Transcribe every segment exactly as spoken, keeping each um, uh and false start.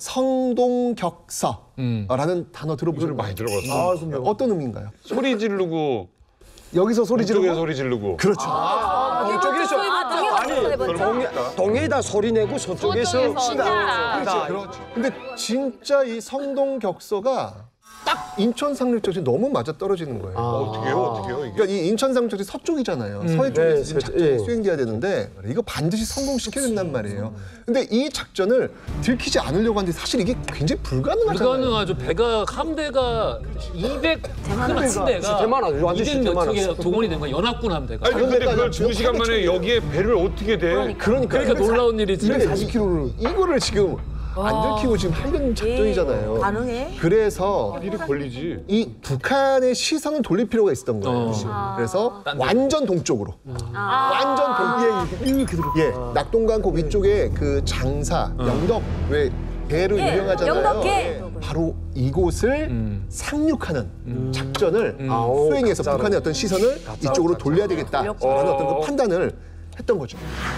성동격서라는 음. 단어 들어보셨나요? 많이 들어봤어요. 아, 어떤 의미인가요? 소리 지르고 여기서 소리 지르고 이쪽에 소리 지르고. 그렇죠. 아, 이쪽에서 아니 동해, 동해에다 소리 내고 서쪽에서 치다. 그렇죠. 근데 진짜 이 성동격서가 딱 인천 상륙작전이 너무 맞아 떨어지는 거예요. 아. 어떻게요? 어떻게요? 이게? 그러니까 이 인천 상륙작전이 서쪽이잖아요. 음, 서해 쪽에서 네, 지금 서- 작전이 예. 수행돼야 되는데 이거 반드시 성공시켜야 된단 말이에요. 근데 이 작전을 들키지 않으려고 하는데 사실 이게 굉장히 불가능하잖아요. 불가능하죠. 배가 함대가 이백 큰 함대가 대만하죠. 완전 이백 몇 대만하죠. 척에 동원이 된 거야. 연합군 함대가. 아니 근데 그러니까 그걸 두 시간 만에 여기에 배를 어떻게 대? 그러니까, 그러니까 놀라운 일이지. 이백사십 킬로미터를 이거를 지금 안 들키고 지금 하려는 작전이잖아요. 가능해? 그래서 일이 걸리지. 이 북한의 시선을 돌릴 필요가 있었던 거예요. 어. 그래서 딴 데로. 완전 동쪽으로. 완전 동. 예, 이렇게 들어. 예, 낙동강 그 위쪽에 그 장사, 영덕 왜 배로 예, 유명하잖아요. 영덕계. 예, 바로 이곳을 음. 상륙하는 작전을 아오, 수행해서 가짜로. 북한의 어떤 시선을 이쪽으로 돌려야 되겠다라는 어떤 그 판단을 했던 거죠.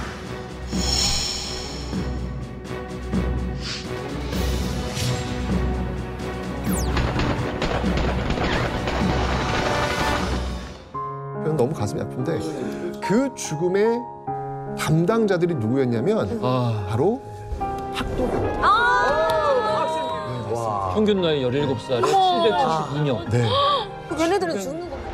너무 가슴이 아픈데 그 죽음의 담당자들이 누구였냐면 아, 바로 학도병. 평균 나이 열일곱 살에 칠백칠십이 년. 네. 걔네들은 죽는 거.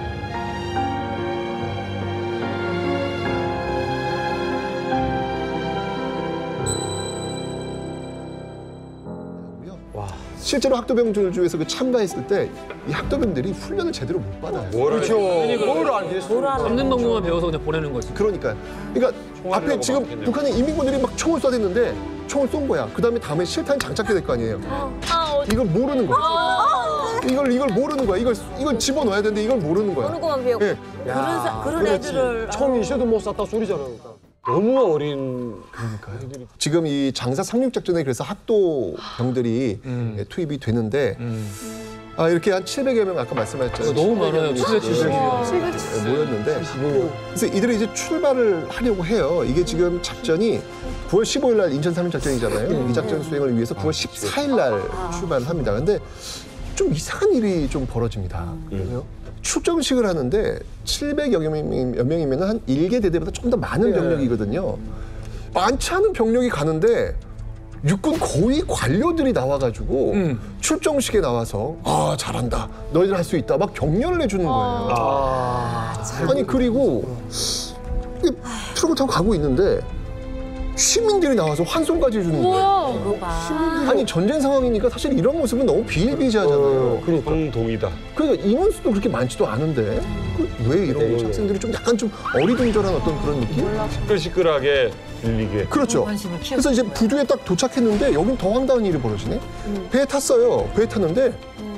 실제로 학도병들 중에서 그 참가했을 때 이 학도병들이 훈련을 제대로 못 받아요. 그렇죠. 뭘 알겠어. 잡는 방법만 배워서 그냥 보내는 거지. 그러니까, 그러니까 앞에 지금 맞겠냐고. 북한의 인민군들이 막 총을 쏴댔는데 총을 쏜 거야. 그 다음에 다음에 실탄 장착해야 될 거 아니에요. 이걸 모르는 거야. 이걸 이걸 모르는 거야. 이걸 이걸 집어 넣어야 되는데 이걸 모르는 거야. 어느 거만 배우고. 예. 그런, 사, 그런 그렇지. 애들을. 처음 있어도 못 쐈다 소리잖아. 너무 어린. 지금 이 장사 상륙 작전에 그래서 학도병들이 음. 투입이 되는데 음. 아, 이렇게 한 칠백여 명 아까 말씀하셨잖아요. 너무 많아요. 칠백칠십 명. 모였는데 그래서 이들이 이제 출발을 하려고 해요. 이게 지금 작전이 구월 십오일 날 인천 상륙 작전이잖아요. 이 작전 수행을 위해서 구월 십사일 날 출발을 합니다. 근데 좀 이상한 일이 좀 벌어집니다. 그래요? 출정식을 하는데 칠백여 명이면 한 일개 대대보다 좀 더 많은 병력이거든요. 많지 않은 병력이 가는데 육군 고위 관료들이 나와가지고 음. 출정식에 나와서 아 잘한다 너희들 할 수 있다 막 격려를 해주는 거예요. 아, 아니 그리고 이 트럭을 타고 가고 있는데 시민들이 나와서 환송까지 해주는 거예요. 그거 봐. 아니 전쟁 상황이니까 사실 이런 모습은 너무 비일비재하잖아요. 그러니까. 황동이다. 그러니까 인원수도 그렇게 많지도 않은데 그 왜 이런 네, 거지? 네. 학생들이 좀 약간 좀 어리둥절한 어떤 그런 느낌? 시끌시끌하게 들리게. 그렇죠. 그래서 이제 부두에 딱 도착했는데 여긴 더 황당한 일이 벌어지네. 배에 탔어요. 배에 탔는데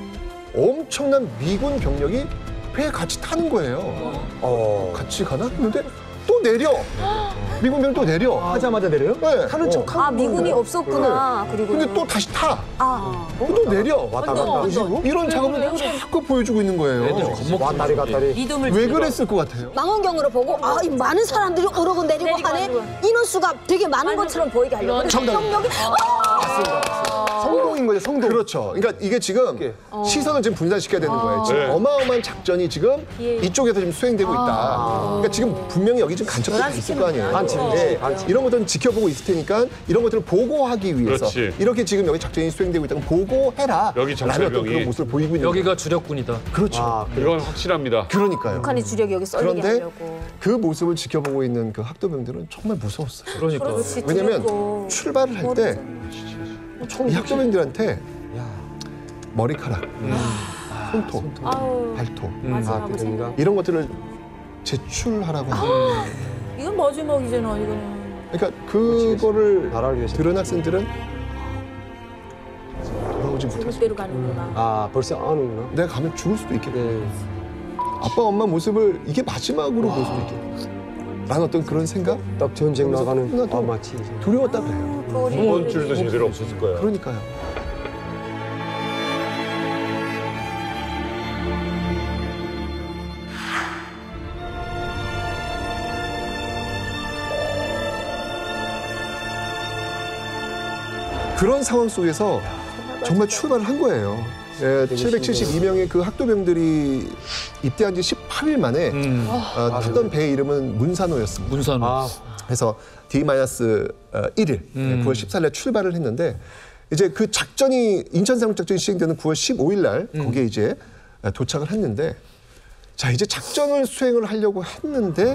엄청난 미군 병력이 배에 같이 타는 거예요. 어. 같이 가나? 근데 또 내려. 미군 병 또 내려. 하자마자 내려요? 네. 타는 어. 척. 아, 미군이 없었구나. 그리고. 근데 또 다시 타. 아. 또 내려. 왔다 갔다. 이런 작업을 자꾸 보여주고 있는 거예요. 왔다리 갔다리. 믿음을 왜 그랬을 것 같아요? 망원경으로 보고 아, 이 많은 사람들이 오르고 내리고 내리고 하네. 하는 인원수가 되게 많은 것처럼 보이게 하려고. 그래서 병력이 성동인 거죠, 성동. 그렇죠. 그러니까 이게 지금 시선을 지금 분산시켜야 되는 거예요. 지금 네. 어마어마한 작전이 지금 이쪽에서 지금 수행되고 있다. 그러니까 지금 분명히 여기 지금 간첩들이 있을 거 아니에요. 반칙, 네. 반칙. 이런 것들은 지켜보고 있을 테니까 이런 것들을 보고하기 위해서 그렇지. 이렇게 지금 여기 작전이 수행되고 있다는 걸 보고해라. 여기 라는 어떤 정찰병이. 그런 모습을 보이고 있는 여기가 주력군이다. 거예요. 그렇죠. 아, 이건 확실합니다. 그러니까요. 북한의 주력이 여기 썰리게 그런데 하려고. 그 모습을 지켜보고 있는 그 학도병들은 정말 무서웠어요. 그러니까. 그렇지, 왜냐면 두렵고. 출발을 할 때 이 학도병들한테 머리카락, 손톱, 아우, 발톱 마지막으로 생각. 그런가? 이런 것들을 제출하라고 하는 이건 마지막이잖아, 이거는. 그러니까 그거를 나라를 위해서. 들은 학생들은 돌아오지 못했어. 그대로 가는구나. 아, 벌써 아는구나. 내가 가면 죽을 수도 있겠다. 네. 아빠 엄마 모습을 이게 마지막으로 볼 수도 있겠다. 라는 어떤 그런 생각? 딱 전쟁 나가는. 하나도 아, 마치. 두려웠다 그래요. 한 줄도 제대로 없었을 거야. 그러니까요. 그런 상황 속에서 정말 출발을 한 거예요. 예, 칠백칠십이 명의 그 학도병들이 입대한 지 십팔 일 만에 음. 어, 탔던 배의 이름은 문산호였습니다. 문산호. 아, 그래서 디 일 일, 음. 구월 십사 일 날 출발을 했는데 이제 그 작전이 인천 상륙 작전이 시행되는 구월 십오 일 날 음. 거기에 이제 도착을 했는데 자 이제 작전을 수행을 하려고 했는데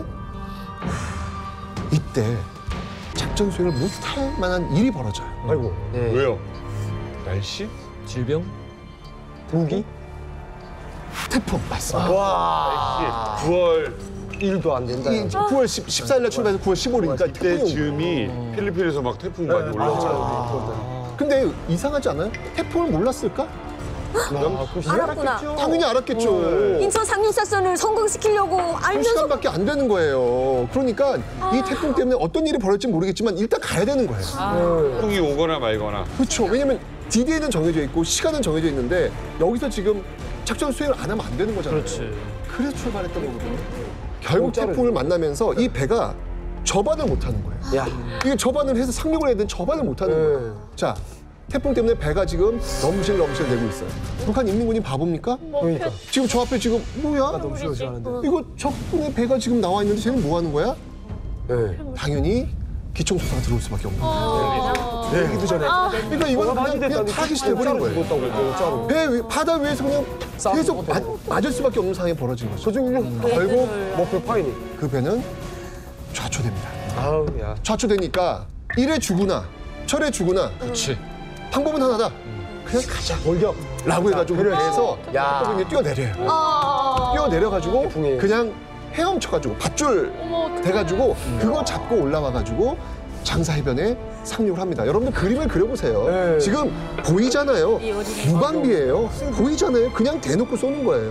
이때 작전 수행을 못할 만한 일이 벌어져요. 아이고. 예. 왜요? 날씨? 질병? 무기? 태풍 맞습니다. 와. 구월 일도 안 된다. 이 구월 십사 일 날 출발해서 구월 십오 일이니까 태풍이 온 거예요. 그때쯤이 필리핀에서 막 태풍 많이 올라오잖아요. 근데 이상하지 않아요? 태풍을 몰랐을까? 알았구나. 당연히 알았겠죠. 인천 상륙작전을 성공시키려고 한 알면서 시간밖에 안 되는 거예요. 그러니까 이 태풍 때문에 어떤 일이 벌어질지 모르겠지만 일단 가야 되는 거예요. 태풍이 오거나 말거나. 그렇죠. 왜냐면 디데이는 정해져 있고 시간은 정해져 있는데 여기서 지금 작전 수행을 안 하면 안 되는 거잖아요. 그렇지. 그래서 출발했던 거거든요. 결국 태풍을 만나면서 이 배가 접안을 못 하는 거예요. 야. 이게 접안을 해서 상륙을 해야 되는 접안을 못 하는 거예요. 자, 태풍 때문에 배가 지금 넘실 넘실 내고 있어요. 북한 인민군이 바보입니까? 그러니까. 지금 저 앞에 지금 뭐야? 넘실넘실하는데. 이거 적군의 배가 지금 나와 있는데 쟤는 뭐 하는 거야? 예. 당연히 기총소사가 들어올 수밖에 없는 거예요. 네. 하기도 전에. 그러니까 이거는 그냥, 그냥 타깃이 돼버린 거예요. 진짜로. 배 위, 바다 위에서 그냥 계속 맞, 맞을 수밖에 없는 상황이 벌어진 거죠. 조중용 결국 목표 파이니. 그 배는 좌초됩니다. 아우 야. 좌초되니까 일에 죽으나 철에 죽으나 그렇지. 방법은 하나다. 그냥 가자. 돌격. 라고 해가지고 배에서 야. 학도병이 뛰어내려요. 뛰어내려가지고 태풍이. 그냥 헤엄쳐가지고 밧줄 돼가지고 그거 잡고 올라와가지고 장사해변에 상륙을 합니다. 여러분들 그림을 그려보세요. 네. 지금 보이잖아요. 무방비예요. 보이잖아요. 그냥 대놓고 쏘는 거예요.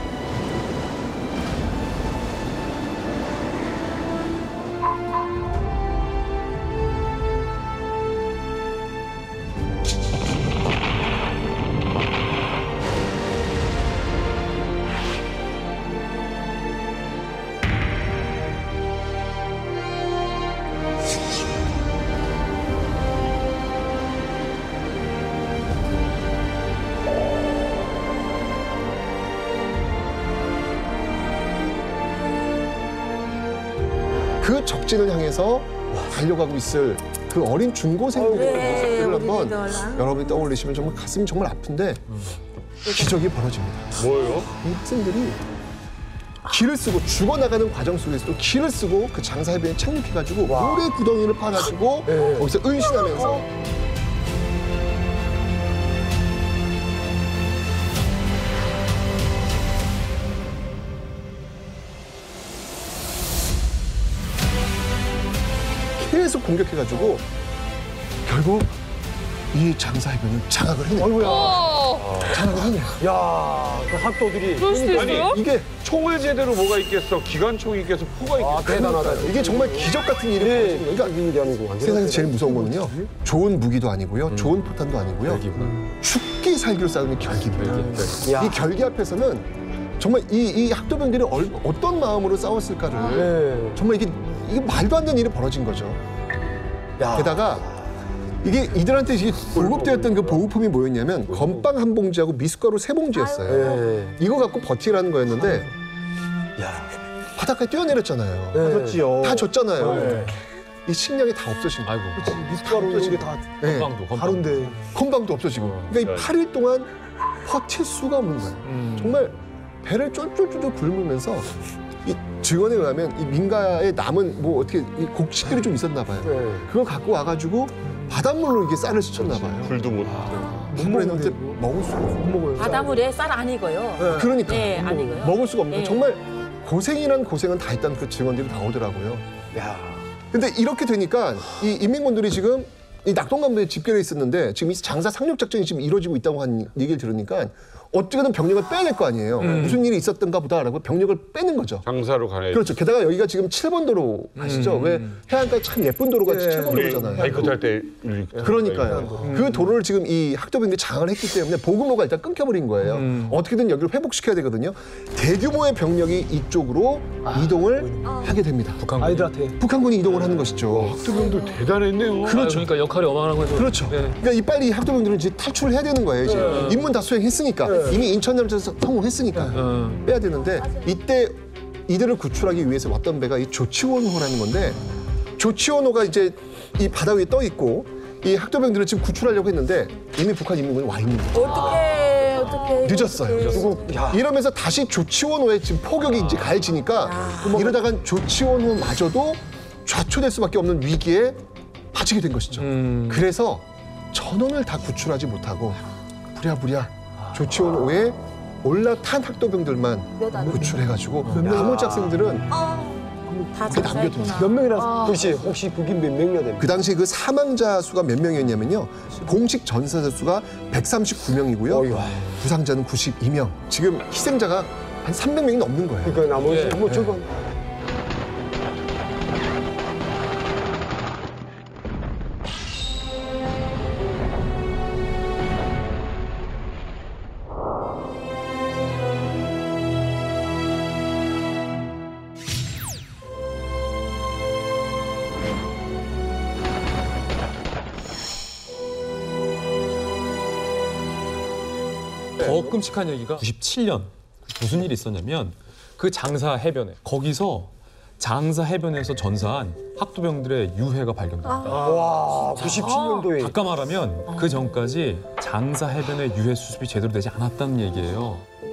그 적진을 향해서 달려가고 있을 그 어린 중고생들의 네, 모습들을 한번 어린이들. 여러분이 떠올리시면 정말 가슴이 정말 아픈데 기적이 벌어집니다. 뭐예요? 이 학생들이 길을 쓰고 죽어나가는 과정 속에서도 길을 쓰고 그 장사해변에 착륙해가지고 모래 구덩이를 파가지고 거기서 은신하면서 계속 공격해가지고 결국 이 장사해변을 장악을 해내요. 아이고야. 장악을 해내요. 야, 그 학도들이. 그럴 수도 있어요? 이게 총을 제대로 뭐가 있겠어? 기관총이 있겠어? 포가 있겠어? 아, 대단하다. 이게 정말 기적 같은 일이 네. 벌어지는 거예요. 그러니까 일이 아니고 완전 세상에서 제일 무서운 거는요. 좋은 무기도 아니고요. 좋은 포탄도 아니고요. 죽기 살기로 싸우는 결기입니다. 야. 이 결기 앞에서는 정말 이, 이 학도병들이 얼, 어떤 마음으로 싸웠을까를 네. 정말 이게, 이게 말도 안 되는 일이 벌어진 거죠. 야. 게다가 이게 이들한테 이게 보급되었던 그 보급품이 뭐였냐면 건빵 한 봉지하고 미숫가루 세 봉지였어요. 네. 이거 갖고 버티라는 거였는데 야. 바닷가에 뛰어내렸잖아요. 그렇지요. 다 줬잖아요. 네. 이 식량이 다 없어진 거예요. 아이고. 미숫가루 이런 게 다 네. 건방도 건방. 다른데. 건방도 없어지고. 그러니까 이 팔 일 동안 버틸 수가 없는 거예요. 정말 배를 쫄쫄쫄 굶으면서 이 증언에 의하면 이 민가에 남은 뭐 어떻게 이 곡식들이 좀 있었나 봐요. 네. 그걸 갖고 와가지고 바닷물로 이게 쌀을 씻었나 봐요. 불도 못. 못 먹는데 먹을 수가 없어요. 못 먹어요. 바닷물에 쌀 아니고요. 그러니까 네, 아니고요. 먹을 수가 없는 네. 정말 고생이란 고생은 다 했다는 그 증언들이 나오더라고요. 야. 근데 이렇게 되니까 이 인민군들이 지금 이 낙동강변에 집결해 있었는데 지금 이 장사 상륙 작전이 지금 이루어지고 있다고 한 얘기를 들으니까 어떻게든 병력을 빼야 될 거 아니에요. 무슨 일이 있었던가 보다라고 병력을 빼는 거죠. 장사로 가야지. 그렇죠. 게다가 여기가 지금 칠 번 도로 아시죠? 왜 해안가에 참 예쁜 도로가 칠 번 우리 도로잖아요. 바이크 탈 때 그러니까요. 그 도로를 지금 이 학도병들이 장악을 했기 때문에 보급로가 일단 끊겨버린 거예요. 어떻게든 여기를 회복시켜야 되거든요. 대규모의 병력이 이쪽으로 이동을 하게 됩니다. 아이들한테. 북한군이 이동을 하는 것이죠. 학도병들 대단했네요. 그렇죠. 그러니까 역할이 어마어마한 거죠. 그렇죠. 그러니까 이 빨리 학도병들은 이제 탈출을 해야 되는 거예요. 이제 임문 다 수행했으니까 이미 인천전에서 성공했으니까 빼야 되는데 이때 이들을 구출하기 위해서 왔던 배가 이 조치원호라는 건데 조치원호가 이제 이 바다 위에 떠 있고 이 학도병들을 지금 구출하려고 했는데 이미 북한 임무군이 와 있는 거예요. 어떡해, 어떡해. 늦었어요. 이러면서 다시 조치원호에 지금 포격이 이제 가해지니까 이러다간 조치원호마저도 좌초될 수밖에 없는 위기에 빠지게 된 것이죠. 그래서 전원을 다 구출하지 못하고 부랴부랴 조치원호에 올라탄 학도병들만 구출해가지고 나머지 학생들은 다 남겨둡니다. 몇 명이나 혹시 혹시 그게 몇 명이나 됩니까? 그 당시 그 사망자 수가 몇 명이었냐면요. 공식 전사자 수가 백삼십구 명이고요. 부상자는 구십이 명. 지금 희생자가 한 삼백 명이 넘는 거예요. 그러니까 나머지 예. 뭐 저거 더 끔찍한 얘기가 구십칠 년 무슨 일이 있었냐면 그 장사 해변에 거기서 장사 해변에서 전사한 학도병들의 유해가 발견됩니다. 와 구십칠 년도에 아까 말하면 그 전까지 장사 해변의 유해 수습이 제대로 되지 않았다는 얘기예요.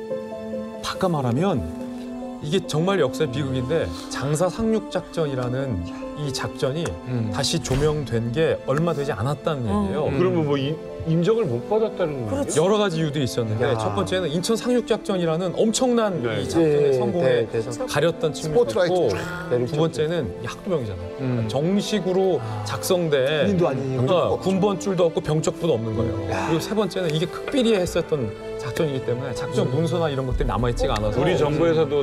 아까 말하면 이게 정말 역사의 비극인데 장사 상륙 작전이라는 이 작전이 다시 조명된 게 얼마 되지 않았다는 얘기예요. 그러면 뭐 인, 인정을 못 받았다는 거예요? 여러 가지 이유도 있었는데 첫 번째는 인천 상륙 작전이라는 엄청난 네. 이 작전의 네, 성공에 네, 네. 가렸던 측면이 있고 스포트라이트 두 번째는 이 학도병이잖아요. 그러니까 정식으로 작성된 군인도 아니고 어, 군번줄도 없고 병적부도 없는 거예요. 그리고 세 번째는 이게 극비리에 했었던 작전이기 때문에 작전 문서나 이런 것들이 남아있지가 않아서 우리 정부에서도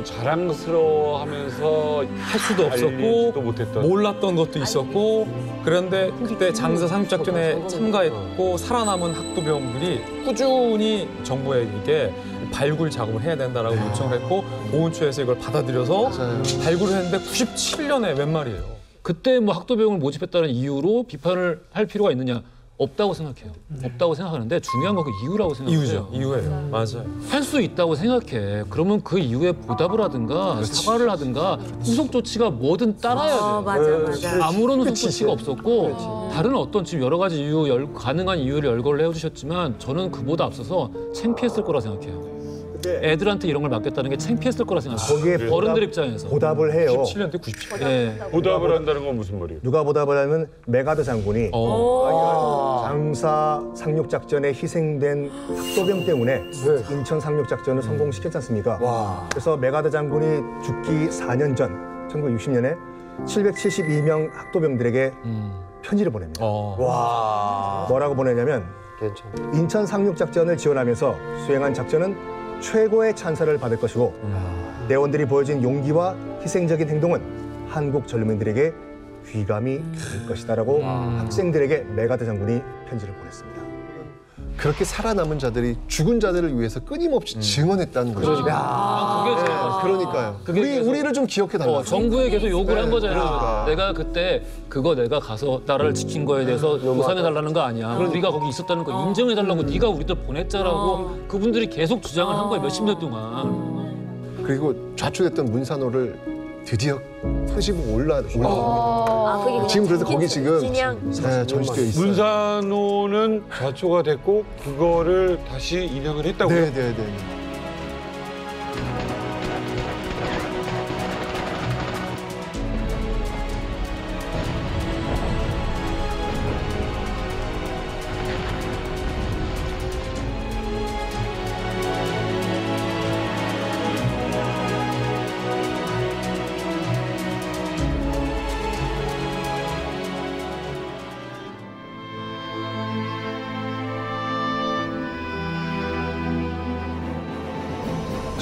자랑스러워하면서 할 수도 알리지도 없었고 못했던. 몰랐던 것도 있었고 그런데 그때 장사 상륙작전에 참가했고 살아남은 학도병들이 꾸준히 정부에게 발굴 작업을 해야 된다라고 요청을 했고 보훈처에서 이걸 받아들여서 발굴을 했는데 구십칠 년에 웬 말이에요. 그때 뭐 학도병을 모집했다는 이유로 비판을 할 필요가 있느냐? 없다고 생각해요. 없다고 생각하는데 중요한 건 그 이유라고 생각해요. 이유죠. 이유예요. 맞아요. 할 수 있다고 생각해. 그러면 그 이후에 보답을 하든가 사과를 하든가 후속 조치가 뭐든 따라야 돼요. 어, 맞아, 맞아. 아무런 후속 조치가 없었고 다른 어떤 지금 여러 가지 이유, 열, 가능한 이유를 열거를 해주셨지만 저는 그보다 앞서서 창피했을 거라 생각해요. 애들한테 이런 걸 맡겼다는 게 창피했을 거라 생각해요. 거기에 어른들 입장에서. 보답을 해요. 구십칠 년대 구십칠 년. 예. 보답을 한다는 건 무슨 말이에요? 누가 보답을 하면 메가드 장군이 어. 장사 상륙 작전에 희생된 학도병 때문에 인천 상륙 작전을 성공시켰지 않습니까? 그래서 메가드 장군이 죽기 사 년 전 천구백육십 년에 칠백칠십이 명 학도병들에게 편지를 보냅니다. 어. 뭐라고 보내냐면 인천 상륙 작전을 지원하면서 수행한 작전은 최고의 찬사를 받을 것이고 대원들이 보여준 용기와 희생적인 행동은 한국 젊은이들에게 귀감이 될 것이다라고 학생들에게 메가드 장군이 편지를 보냈습니다. 그렇게 살아남은 자들이 죽은 자들을 위해서 끊임없이 증언했다는 거죠. 아, 그게 제일 그러니까요. 그게 우리, 계속- 우리를 좀 기억해 달라. 어, 정부에 계속 요구를 한 거잖아요. 그러니까. 내가 그때 그거 내가 가서 나라를 지킨 거에 대해서 보상해 달라는 거 아니야. 우리가 거기 있었다는 거 인정해 달라고 네가 우리들 보냈자라고 그분들이 계속 주장을 한 거예요. 몇십 년 동안. 그리고 좌초됐던 문산호를 드디어 끄시고 올라 올라. 아, 그게 그냥 지금 그래서 거기 진양. 지금 진양. 네, 전시되어 있어요. 문산호는 좌초가 됐고 그거를 다시 인양을 했다고요? 네, 네, 네.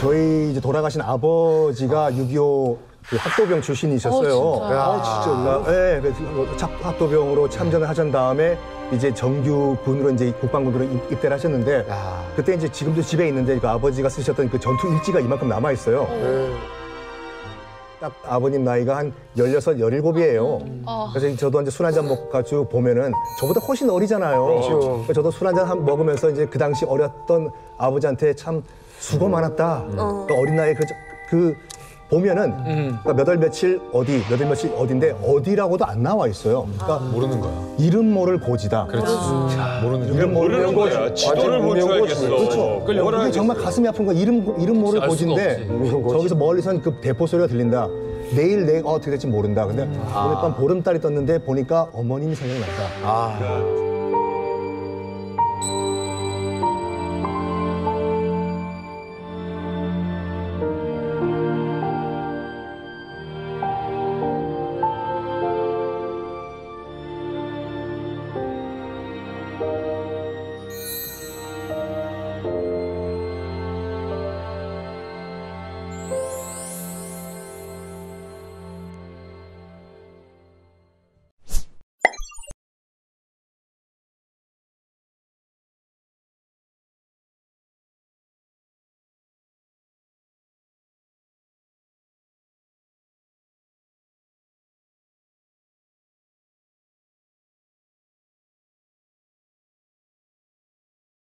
저희 이제 돌아가신 아버지가 육이오 그 학도병 출신이셨어요. 아, 진짜요? 네, 그래서 착- 학도병으로 참전을 하신 다음에 이제 정규군으로 이제 국방군으로 입- 입대를 하셨는데 야. 그때 이제 지금도 집에 있는데 그 아버지가 쓰셨던 그 전투 일지가 이만큼 남아 있어요. 딱 아버님 나이가 한 열여섯, 열일곱이에요. 그래서 저도 이제 술 한 잔 먹가지고 보면은 저보다 훨씬 어리잖아요. 그래서 저도 술 한 잔 먹으면서 이제 그 당시 어렸던 아버지한테 참 수고 많았다. 그 어린 나이에 그, 그 보면은 그러니까 몇 월 며칠 어디, 몇 월 며칠 어딘데 어디라고도 안 나와 있어요. 그러니까 모르는 거야. 이름 모를 고지다. 그렇지. 모르는 거야. 이름 모르는 거야. 지도를 못 줘야겠어. 그렇죠. 그게 정말 가슴이 아픈 거 이름 이름 모를 알 수가 고지인데 저기서 멀리선 그 대포 소리가 들린다. 내일 내가 어떻게 될지 모른다. 근데 오늘 밤 보름달이 떴는데 보니까 어머님이 생각난다.